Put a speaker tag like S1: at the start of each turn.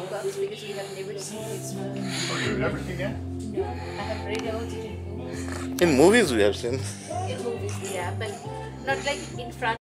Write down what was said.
S1: books because we have never seen this movie.
S2: Oh, you've never seen that?
S1: No, I have read about it in books.
S3: In movies we have seen.
S1: In movies, yeah, but not like in front.